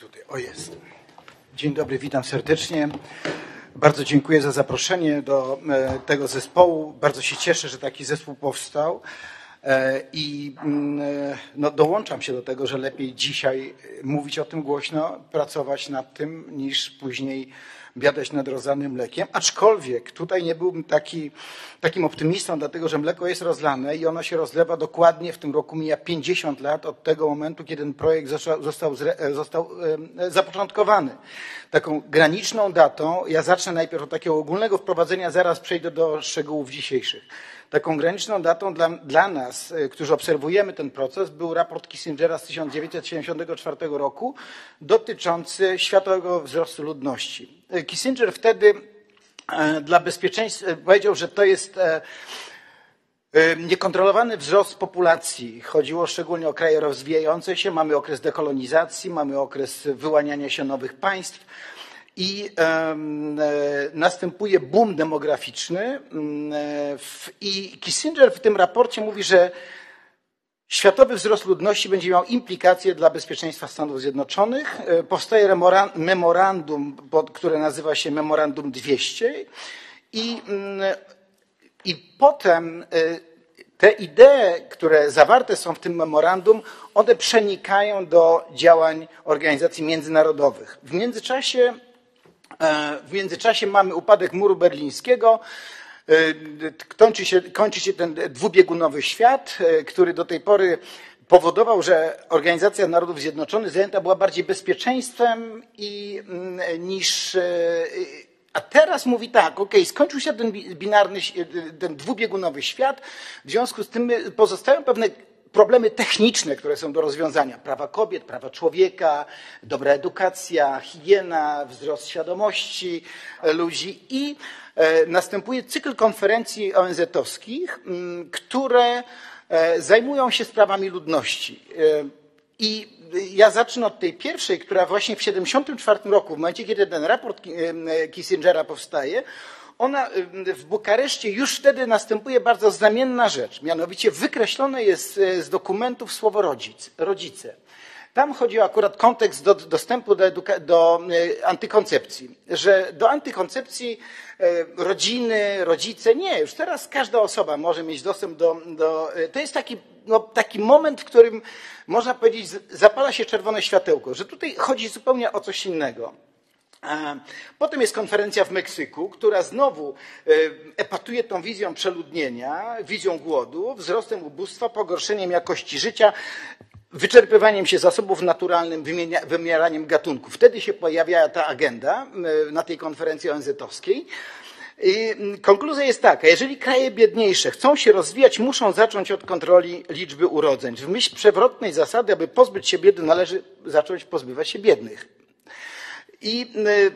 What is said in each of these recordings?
Tutaj, o jest. Dzień dobry, witam serdecznie. Bardzo dziękuję za zaproszenie do tego zespołu. Bardzo się cieszę, że taki zespół powstał i dołączam się do tego, że lepiej dzisiaj mówić o tym głośno, pracować nad tym, niż później biadać nad rozlanym mlekiem. Aczkolwiek tutaj nie byłbym takim optymistą, dlatego że mleko jest rozlane i ono się rozlewa dokładnie. W tym roku mija 50 lat od tego momentu, kiedy ten projekt został zapoczątkowany. Taką graniczną datą, ja zacznę najpierw od takiego ogólnego wprowadzenia, zaraz przejdę do szczegółów dzisiejszych. Taką graniczną datą dla nas, którzy obserwujemy ten proces, był raport Kissingera z 1974 roku dotyczący światowego wzrostu ludności. Kissinger wtedy dla bezpieczeństwa powiedział, że to jest niekontrolowany wzrost populacji. Chodziło szczególnie o kraje rozwijające się. Mamy okres dekolonizacji, mamy okres wyłaniania się nowych państw. I następuje boom demograficzny i Kissinger w tym raporcie mówi, że światowy wzrost ludności będzie miał implikacje dla bezpieczeństwa Stanów Zjednoczonych. Powstaje memorandum, które nazywa się Memorandum 200 i potem te idee, które zawarte są w tym memorandum, one przenikają do działań organizacji międzynarodowych. W międzyczasie mamy upadek muru berlińskiego, kończy się ten dwubiegunowy świat, który do tej pory powodował, że Organizacja Narodów Zjednoczonych zajęta była bardziej bezpieczeństwem a teraz mówi tak, skończył się ten dwubiegunowy świat, w związku z tym pozostają pewne problemy techniczne, które są do rozwiązania. Prawa kobiet, prawa człowieka, dobra edukacja, higiena, wzrost świadomości ludzi i następuje cykl konferencji ONZ-owskich, które zajmują się sprawami ludności. I ja zacznę od tej pierwszej, która właśnie w 1974 roku, w momencie kiedy ten raport Kissingera powstaje, ona w Bukareszcie już wtedy następuje bardzo znamienna rzecz, mianowicie wykreślone jest z dokumentów słowo rodzice. Tam chodzi o akurat kontekst dostępu do antykoncepcji, że do antykoncepcji rodziny, rodzice, nie, już teraz każda osoba może mieć dostęp to jest taki moment, w którym można powiedzieć zapala się czerwone światełko, że tutaj chodzi zupełnie o coś innego. Potem jest konferencja w Meksyku, która znowu epatuje tą wizją przeludnienia, wizją głodu, wzrostem ubóstwa, pogorszeniem jakości życia, wyczerpywaniem się zasobów naturalnych, wymieraniem gatunków. Wtedy się pojawia ta agenda na tej konferencji ONZ-owskiej. I konkluzja jest taka, jeżeli kraje biedniejsze chcą się rozwijać, muszą zacząć od kontroli liczby urodzeń. W myśl przewrotnej zasady, aby pozbyć się biedy, należy zacząć pozbywać się biednych. I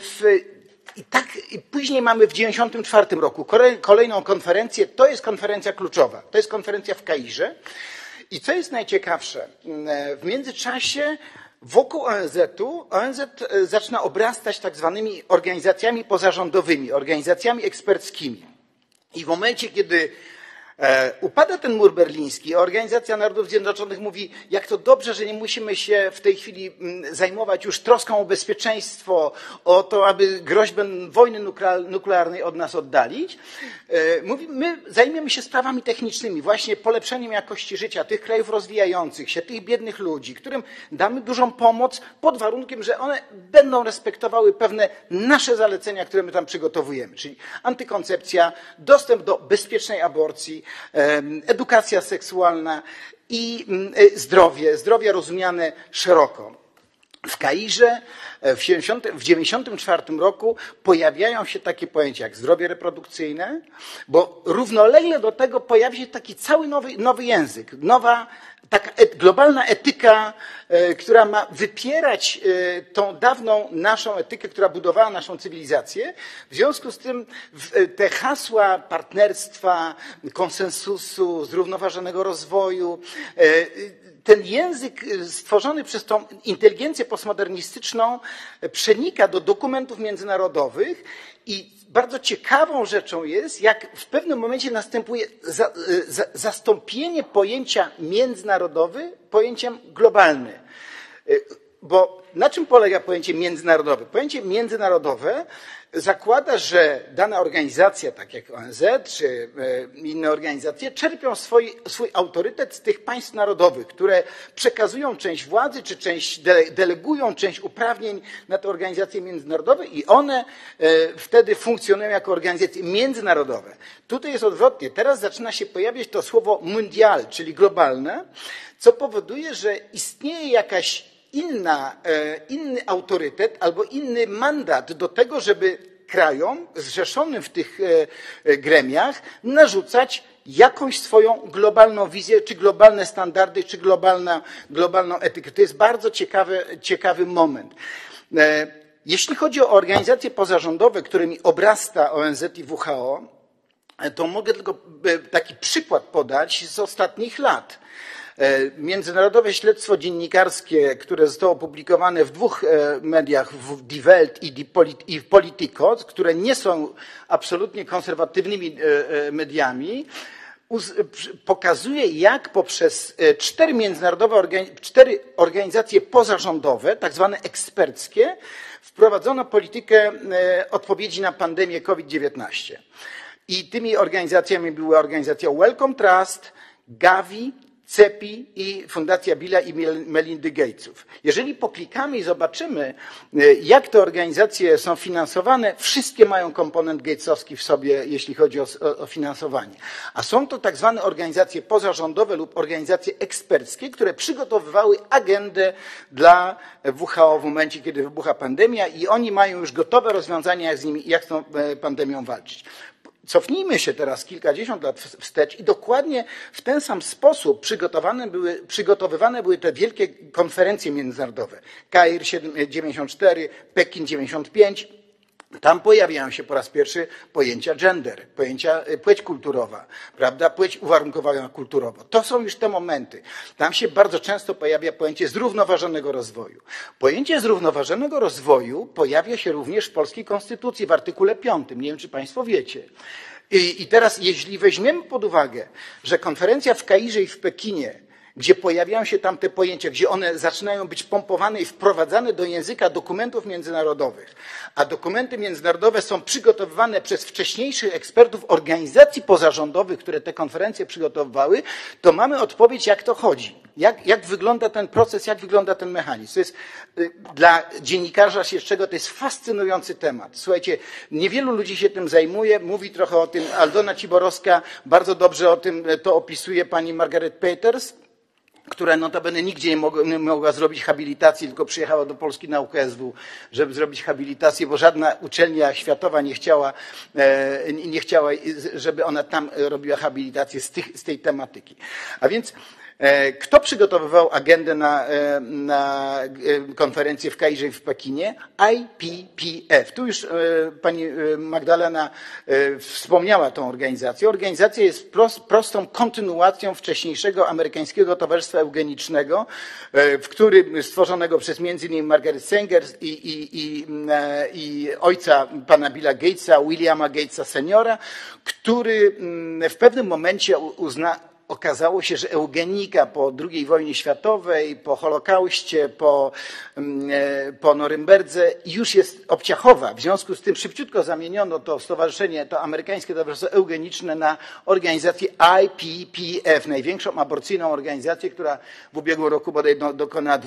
później mamy w 1994 roku kolejną konferencję, to jest konferencja kluczowa, to jest konferencja w Kairze. I co jest najciekawsze, w międzyczasie wokół ONZ-u ONZ zaczyna obrastać tak zwanymi organizacjami pozarządowymi, organizacjami eksperckimi. I w momencie, kiedy upada ten mur berliński, Organizacja Narodów Zjednoczonych mówi, jak to dobrze, że nie musimy się w tej chwili zajmować już troską o bezpieczeństwo, o to, aby groźbę wojny nuklearnej od nas oddalić. Mówi, my zajmiemy się sprawami technicznymi, właśnie polepszeniem jakości życia tych krajów rozwijających się, tych biednych ludzi, którym damy dużą pomoc pod warunkiem, że one będą respektowały pewne nasze zalecenia, które my tam przygotowujemy, czyli antykoncepcja, dostęp do bezpiecznej aborcji, edukacja seksualna i zdrowie rozumiane szeroko. W Kairze w 1994 roku pojawiają się takie pojęcia jak zdrowie reprodukcyjne, bo równolegle do tego pojawia się taki cały nowy język, nowa taka globalna etyka, która ma wypierać tą dawną naszą etykę, która budowała naszą cywilizację. W związku z tym te hasła partnerstwa, konsensusu, zrównoważonego rozwoju, ten język stworzony przez tą inteligencję postmodernistyczną przenika do dokumentów międzynarodowych i bardzo ciekawą rzeczą jest, jak w pewnym momencie następuje zastąpienie pojęcia międzynarodowy pojęciem globalny. bo na czym polega pojęcie międzynarodowe? Pojęcie międzynarodowe zakłada, że dana organizacja, tak jak ONZ czy inne organizacje, czerpią swój autorytet z tych państw narodowych, które przekazują część władzy, czy delegują część uprawnień na te organizacje międzynarodowe i one wtedy funkcjonują jako organizacje międzynarodowe. Tutaj jest odwrotnie. Teraz zaczyna się pojawiać to słowo mundial, czyli globalne, co powoduje, że istnieje jakaś inny autorytet albo inny mandat do tego, żeby krajom zrzeszonym w tych gremiach narzucać jakąś swoją globalną wizję, czy globalne standardy, czy globalną etykę. To jest bardzo ciekawy moment. Jeśli chodzi o organizacje pozarządowe, którymi obrasta ONZ i WHO, to mogę tylko taki przykład podać z ostatnich lat. Międzynarodowe śledztwo dziennikarskie, które zostało opublikowane w dwóch mediach, w Die Welt i w Politico, które nie są absolutnie konserwatywnymi mediami, pokazuje, jak poprzez cztery organizacje pozarządowe, tak zwane eksperckie, wprowadzono politykę odpowiedzi na pandemię COVID-19. I tymi organizacjami była organizacja Wellcome Trust, Gavi, CEPI i Fundacja Billa i Melindy Gatesów. Jeżeli poklikamy i zobaczymy, jak te organizacje są finansowane, wszystkie mają komponent gatesowski w sobie, jeśli chodzi o finansowanie. A są to tak zwane organizacje pozarządowe lub organizacje eksperckie, które przygotowywały agendę dla WHO w momencie, kiedy wybucha pandemia i oni mają już gotowe rozwiązania, jak z tą pandemią walczyć. Cofnijmy się teraz kilkadziesiąt lat wstecz i dokładnie w ten sam sposób przygotowywane były te wielkie konferencje międzynarodowe. Kair 94, Pekin 95. Tam pojawiają się po raz pierwszy pojęcia gender, płeć kulturowa, prawda? Płeć uwarunkowana kulturowo. To są już te momenty. Tam się bardzo często pojawia pojęcie zrównoważonego rozwoju. Pojęcie zrównoważonego rozwoju pojawia się również w polskiej konstytucji w artykule 5. Nie wiem, czy Państwo wiecie. I teraz, jeśli weźmiemy pod uwagę, że konferencja w Kairze i w Pekinie, gdzie pojawiają się tam te pojęcia, gdzie one zaczynają być pompowane i wprowadzane do języka dokumentów międzynarodowych, a dokumenty międzynarodowe są przygotowywane przez wcześniejszych ekspertów organizacji pozarządowych, które te konferencje przygotowywały, to mamy odpowiedź, jak to chodzi. Jak wygląda ten proces, jak wygląda ten mechanizm. To jest dla dziennikarza śledczego to jest fascynujący temat. Słuchajcie, niewielu ludzi się tym zajmuje, mówi trochę o tym Aldona Ciborowska, bardzo dobrze o tym to opisuje pani Margaret Peters, która notabene nigdzie nie mogła zrobić habilitacji, tylko przyjechała do Polski na UKSW, żeby zrobić habilitację, bo żadna uczelnia światowa nie chciała, żeby ona tam robiła habilitację z tej tematyki. A więc kto przygotowywał agendę na konferencję w Kairze i w Pekinie? IPPF. Tu już pani Magdalena wspomniała tą organizację. Organizacja jest prostą kontynuacją wcześniejszego amerykańskiego Towarzystwa Eugenicznego, stworzonego przez między innymi Margaret Sanger i ojca pana Billa Gatesa, Williama Gatesa seniora, który w pewnym momencie okazało się, że eugenika po II wojnie światowej, po Holokauście, po Norymberdze już jest obciachowa. W związku z tym szybciutko zamieniono to stowarzyszenie, to amerykańskie Towarzystwo Eugeniczne na organizację IPPF, największą aborcyjną organizację, która w ubiegłym roku bodaj dokonała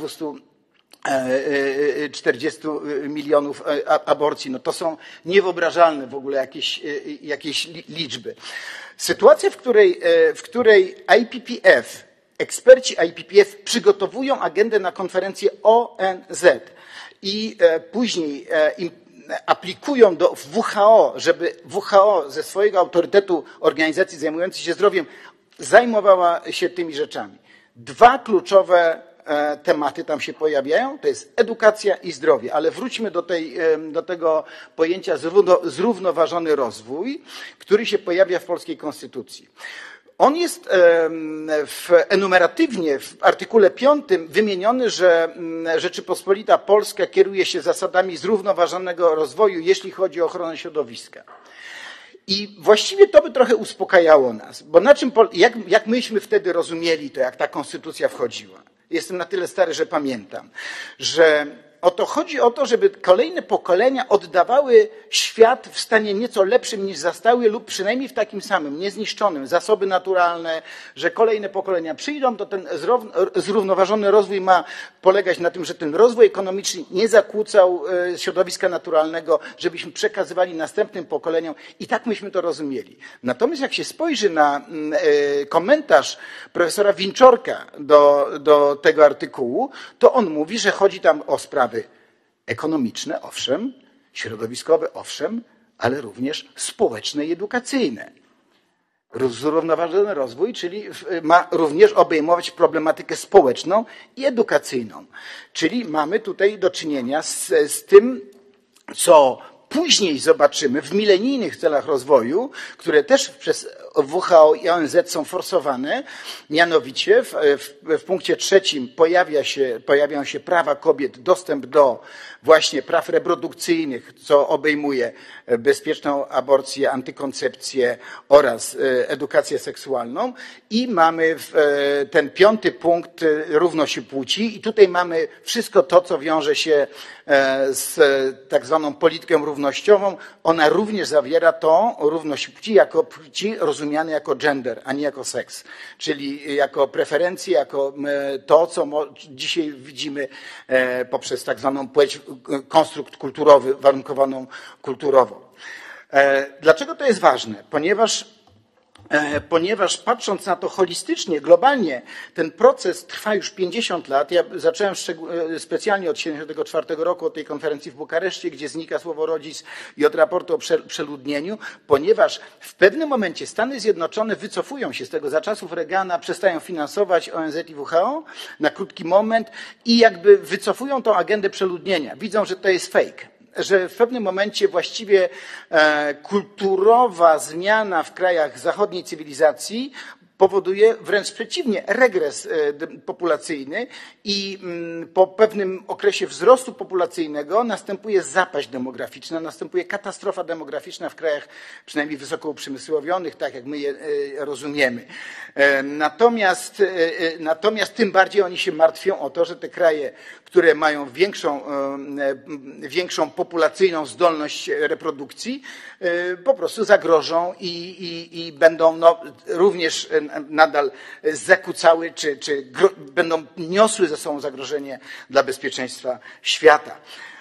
240 milionów aborcji. No to są niewyobrażalne w ogóle jakieś liczby. Sytuacja, w której IPPF, eksperci IPPF przygotowują agendę na konferencję ONZ i później aplikują do WHO, żeby WHO ze swojego autorytetu organizacji zajmującej się zdrowiem zajmowała się tymi rzeczami. Dwa kluczowe tematy tam się pojawiają, to jest edukacja i zdrowie, ale wróćmy do tego pojęcia zrównoważony rozwój, który się pojawia w polskiej konstytucji. On jest enumeratywnie w artykule 5 wymieniony, że Rzeczypospolita Polska kieruje się zasadami zrównoważonego rozwoju, jeśli chodzi o ochronę środowiska. I właściwie to by trochę uspokajało nas, bo jak myśmy wtedy rozumieli to, jak ta konstytucja wchodziła? jestem na tyle stary, że pamiętam, że chodzi o to, żeby kolejne pokolenia oddawały świat w stanie nieco lepszym niż zastały lub przynajmniej w takim samym, niezniszczonym, zasoby naturalne, że kolejne pokolenia przyjdą, to ten zrównoważony rozwój ma polegać na tym, że ten rozwój ekonomiczny nie zakłócał środowiska naturalnego, żebyśmy przekazywali następnym pokoleniom i tak myśmy to rozumieli. Natomiast jak się spojrzy na komentarz profesora Winczorka do tego artykułu, to on mówi, że chodzi tam o sprawy ekonomiczne, owszem, środowiskowe, owszem, ale również społeczne i edukacyjne. Zrównoważony rozwój, czyli ma również obejmować problematykę społeczną i edukacyjną. Czyli mamy tutaj do czynienia z tym, co później zobaczymy w milenijnych celach rozwoju, które też przez WHO i ONZ są forsowane, mianowicie w punkcie 3 pojawiają się prawa kobiet, dostęp do właśnie praw reprodukcyjnych, co obejmuje bezpieczną aborcję, antykoncepcję oraz edukację seksualną i mamy ten 5. punkt równości płci i tutaj mamy wszystko to, co wiąże się z tak zwaną polityką równościową. Ona również zawiera tą równość płci jako płci rozumiane jako gender, a nie jako seks, czyli jako preferencje, jako to, co dzisiaj widzimy poprzez tak zwaną płeć, konstrukt kulturowy, warunkowaną kulturowo. Dlaczego to jest ważne? Ponieważ patrząc na to holistycznie, globalnie, ten proces trwa już 50 lat. Ja zacząłem specjalnie od 1974 roku, od tej konferencji w Bukareszcie, gdzie znika słowo rodzic i od raportu o przeludnieniu, ponieważ w pewnym momencie Stany Zjednoczone wycofują się z tego za czasów Reagana, przestają finansować ONZ i WHO na krótki moment i jakby wycofują tą agendę przeludnienia. Widzą, że to jest fake. Że w pewnym momencie właściwie kulturowa zmiana w krajach zachodniej cywilizacji powoduje wręcz przeciwnie, regres populacyjny i po pewnym okresie wzrostu populacyjnego następuje zapaść demograficzna, następuje katastrofa demograficzna w krajach przynajmniej wysoko uprzemysłowionych, tak jak my je rozumiemy. Natomiast tym bardziej oni się martwią o to, że te kraje, które mają większą populacyjną zdolność reprodukcji, po prostu zagrożą i będą również nadal zakłócały, czy będą niosły ze sobą zagrożenie dla bezpieczeństwa świata.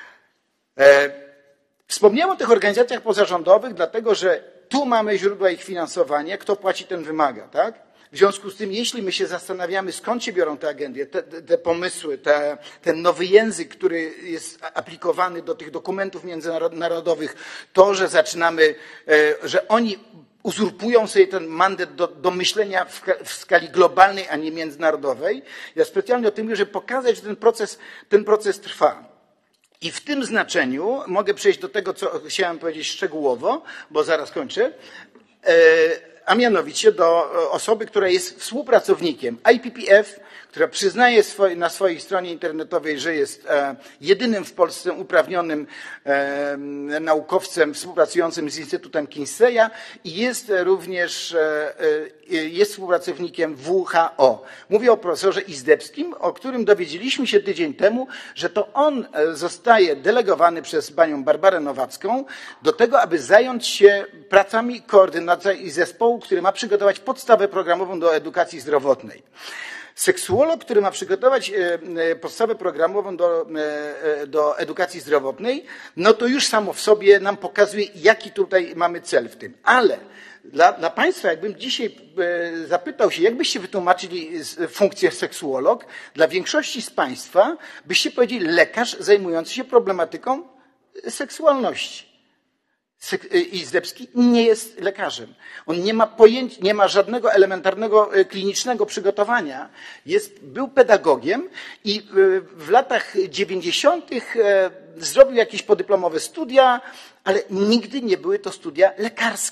Wspomniałem o tych organizacjach pozarządowych, dlatego że tu mamy źródła ich finansowania. Kto płaci, ten wymaga, tak? W związku z tym, jeśli my się zastanawiamy, skąd się biorą te agendy, te pomysły, ten nowy język, który jest aplikowany do tych dokumentów międzynarodowych, to, że zaczynamy, że oni uzurpują sobie ten mandat do myślenia w skali globalnej, a nie międzynarodowej. Ja specjalnie o tym mówię, żeby pokazać, że ten proces trwa. I w tym znaczeniu mogę przejść do tego, co chciałem powiedzieć szczegółowo, bo zaraz kończę, a mianowicie do osoby, która jest współpracownikiem IPPF, która przyznaje na swojej stronie internetowej, że jest jedynym w Polsce uprawnionym naukowcem współpracującym z Instytutem Kinseya i jest również współpracownikiem WHO. Mówię o profesorze Izdebskim, o którym dowiedzieliśmy się tydzień temu, że to on zostaje delegowany przez panią Barbarę Nowacką do tego, aby zająć się pracami koordynacji zespołu, który ma przygotować podstawę programową do edukacji zdrowotnej. Seksuolog, który ma przygotować podstawę programową do edukacji zdrowotnej, no to już samo w sobie nam pokazuje, jaki tutaj mamy cel w tym. Ale dla Państwa, jakbym dzisiaj zapytał się, jak byście wytłumaczyli funkcję seksuolog, dla większości z Państwa byście powiedzieli lekarz zajmujący się problematyką seksualności. Izdebski nie jest lekarzem. On nie ma pojęcia, nie ma żadnego elementarnego klinicznego przygotowania. Był pedagogiem i w latach 90. zrobił jakieś podyplomowe studia, ale nigdy nie były to studia lekarskie.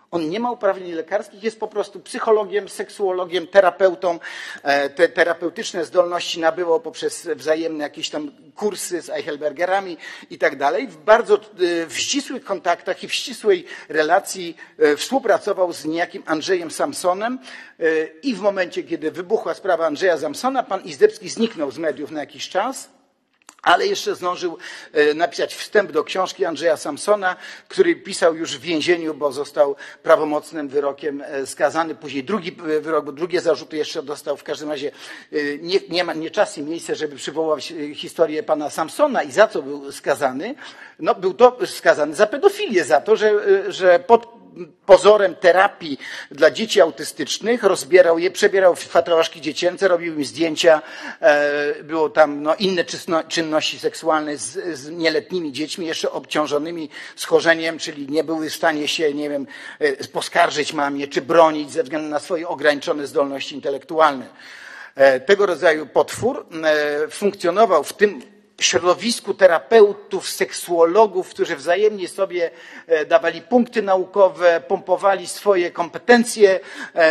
On nie ma uprawnień lekarskich, jest po prostu psychologiem, seksuologiem, terapeutą. Te terapeutyczne zdolności nabyło poprzez wzajemne jakieś tam kursy z Eichelbergerami i tak dalej. W ścisłych kontaktach i w ścisłej relacji współpracował z niejakim Andrzejem Samsonem i w momencie, kiedy wybuchła sprawa Andrzeja Samsona, pan Izdebski zniknął z mediów na jakiś czas, ale jeszcze zdążył napisać wstęp do książki Andrzeja Samsona, który pisał już w więzieniu, bo został prawomocnym wyrokiem skazany. Później drugi wyrok, bo drugie zarzuty jeszcze dostał. W każdym razie nie czas i miejsce, żeby przywołać historię pana Samsona i za co był skazany. No, był to skazany za pedofilię, za to, że pod pozorem terapii dla dzieci autystycznych rozbierał je, przebierał w fatałaszki dziecięce, robił im zdjęcia, było tam inne czynności seksualne z nieletnimi dziećmi, jeszcze obciążonymi schorzeniem, czyli nie były w stanie się, nie wiem, poskarżyć mamie, czy bronić ze względu na swoje ograniczone zdolności intelektualne. Tego rodzaju potwór funkcjonował w tym środowisku terapeutów, seksuologów, którzy wzajemnie sobie dawali punkty naukowe, pompowali swoje kompetencje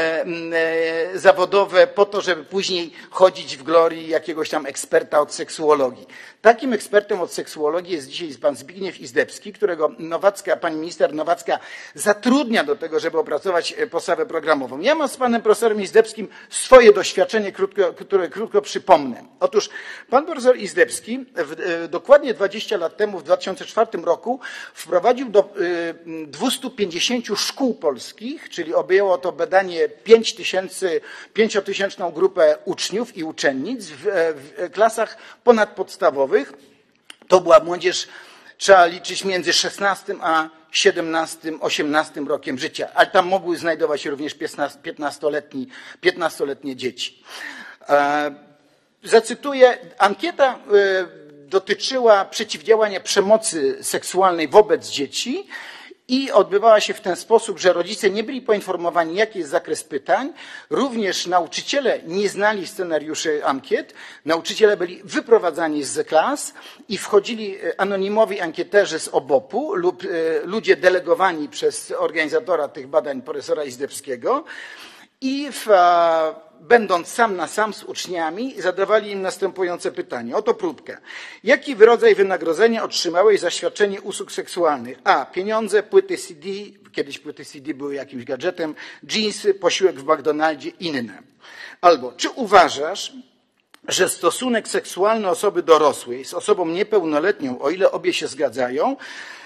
zawodowe po to, żeby później chodzić w glorii jakiegoś tam eksperta od seksuologii. Takim ekspertem od seksuologii jest dzisiaj pan Zbigniew Izdebski, którego pani minister Nowacka zatrudnia do tego, żeby opracować podstawę programową. Ja mam z panem profesorem Izdebskim swoje doświadczenie, które krótko przypomnę. Otóż pan profesor Izdebski dokładnie 20 lat temu, w 2004 roku, wprowadził do 250 szkół polskich, czyli objęło to badanie 5-tysięczną grupę uczniów i uczennic w klasach ponadpodstawowych. To była młodzież, trzeba liczyć między 16 a 17, 18 rokiem życia, ale tam mogły znajdować się również 15-letnie dzieci. Zacytuję, ankieta dotyczyła przeciwdziałania przemocy seksualnej wobec dzieci i odbywała się w ten sposób, że rodzice nie byli poinformowani, jaki jest zakres pytań. Również nauczyciele nie znali scenariuszy ankiet. Nauczyciele byli wyprowadzani z klas i wchodzili anonimowi ankieterzy z OBOP-u lub ludzie delegowani przez organizatora tych badań, profesora Izdebskiego. I będąc sam na sam z uczniami, zadawali im następujące pytanie. Oto próbkę. Jaki rodzaj wynagrodzenia otrzymałeś za świadczenie usług seksualnych? A. Pieniądze, płyty CD, kiedyś płyty CD były jakimś gadżetem, dżinsy, posiłek w McDonaldzie, inne. Albo, czy uważasz, że stosunek seksualny osoby dorosłej z osobą niepełnoletnią, o ile obie się zgadzają,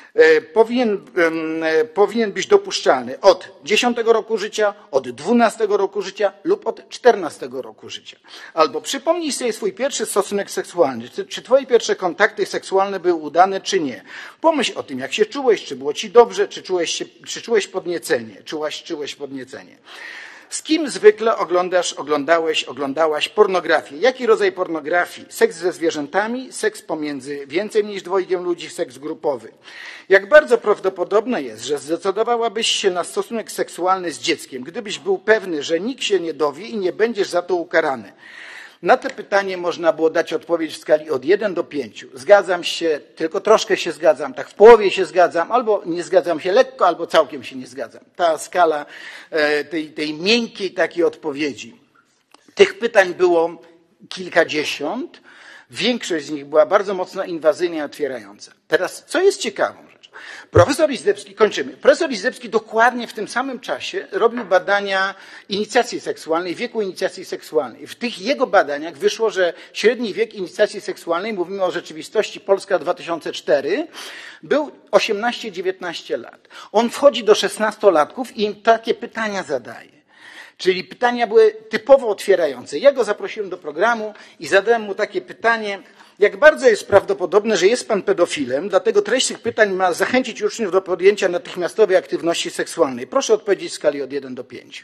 powinien być dopuszczalny od 10 roku życia, od 12 roku życia lub od 14 roku życia. Albo przypomnij sobie swój pierwszy stosunek seksualny. Czy twoje pierwsze kontakty seksualne były udane, czy nie? Pomyśl o tym, jak się czułeś, czy było ci dobrze, czy czułeś podniecenie, czułeś podniecenie. Z kim zwykle oglądałaś pornografię? Jaki rodzaj pornografii? Seks ze zwierzętami, seks pomiędzy więcej niż dwojgiem ludzi, seks grupowy. Jak bardzo prawdopodobne jest, że zdecydowałabyś się na stosunek seksualny z dzieckiem, gdybyś był pewny, że nikt się nie dowie i nie będziesz za to ukarany? Na to pytanie można było dać odpowiedź w skali od 1 do 5. Zgadzam się, tylko troszkę się zgadzam, tak w połowie się zgadzam, albo nie zgadzam się lekko, albo całkiem się nie zgadzam. Ta skala tej miękkiej takiej odpowiedzi. Tych pytań było kilkadziesiąt. Większość z nich była bardzo mocno inwazyjnie otwierająca. Teraz, co jest ciekawą rzeczą? Profesor Izdebski, kończymy. Profesor Izdebski dokładnie w tym samym czasie robił badania inicjacji seksualnej, wieku inicjacji seksualnej. W tych jego badaniach wyszło, że średni wiek inicjacji seksualnej, mówimy o rzeczywistości Polska 2004, był 18-19 lat. On wchodzi do 16-latków i im takie pytania zadaje. Czyli pytania były typowo otwierające. Ja go zaprosiłem do programu i zadałem mu takie pytanie, jak bardzo jest prawdopodobne, że jest pan pedofilem, dlatego treść tych pytań ma zachęcić uczniów do podjęcia natychmiastowej aktywności seksualnej. Proszę odpowiedzieć w skali od 1 do 5.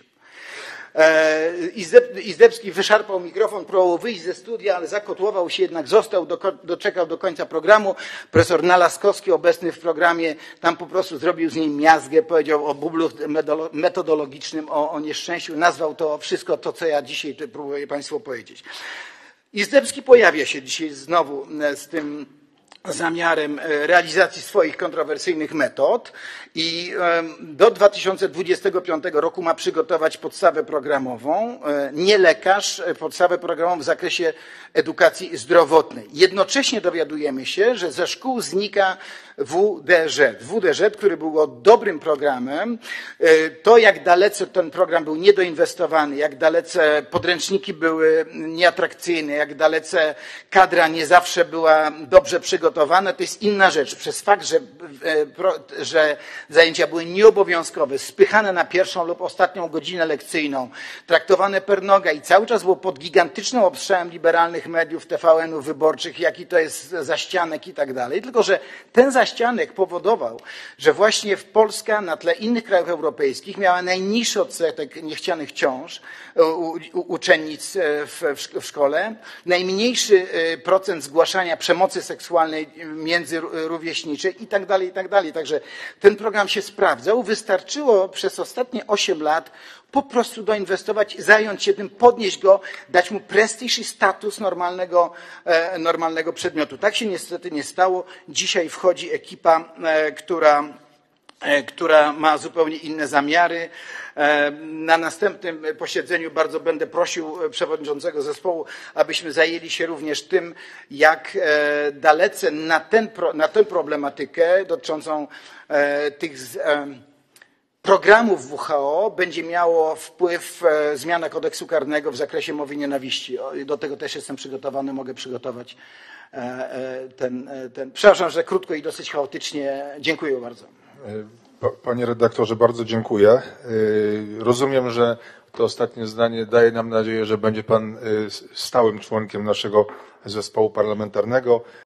Izdebski wyszarpał mikrofon, próbował wyjść ze studia, ale zakotłował się, jednak został, doczekał do końca programu. Profesor Nalaskowski, obecny w programie, tam po prostu zrobił z nim miazgę, powiedział o bublu metodologicznym, o nieszczęściu, nazwał to wszystko to, co ja dzisiaj próbuję państwu powiedzieć. Izdebski pojawia się dzisiaj znowu zamiarem realizacji swoich kontrowersyjnych metod i do 2025 roku ma przygotować podstawę programową, nie lekarz, podstawę programową w zakresie edukacji zdrowotnej. Jednocześnie dowiadujemy się, że ze szkół znika WDŻ. WDŻ, który był dobrym programem, to jak dalece ten program był niedoinwestowany, jak dalece podręczniki były nieatrakcyjne, jak dalece kadra nie zawsze była dobrze przygotowana, to jest inna rzecz. Przez fakt, że zajęcia były nieobowiązkowe, spychane na pierwszą lub ostatnią godzinę lekcyjną, traktowane per noga i cały czas było pod gigantycznym obstrzałem liberalnych mediów, TVN-ów wyborczych, jaki to jest zaścianek i tak dalej. Tylko że ten zaścianek powodował, że właśnie Polska na tle innych krajów europejskich miała najniższy odsetek niechcianych ciąż uczennic w szkole, najmniejszy procent zgłaszania przemocy seksualnej międzyrówieśniczej i tak dalej, i tak dalej. Także ten program się sprawdzał. Wystarczyło przez ostatnie 8 lat po prostu doinwestować, zająć się tym, podnieść go, dać mu prestiż i status normalnego przedmiotu. Tak się niestety nie stało. Dzisiaj wchodzi ekipa, która ma zupełnie inne zamiary. Na następnym posiedzeniu bardzo będę prosił przewodniczącego zespołu, abyśmy zajęli się również tym, jak dalece na tę problematykę dotyczącą tych programów WHO będzie miało wpływ zmiana kodeksu karnego w zakresie mowy nienawiści. Do tego też jestem przygotowany, mogę przygotować Przepraszam, że krótko i dosyć chaotycznie. Dziękuję bardzo. Panie redaktorze, bardzo dziękuję. Rozumiem, że to ostatnie zdanie daje nam nadzieję, że będzie pan stałym członkiem naszego zespołu parlamentarnego.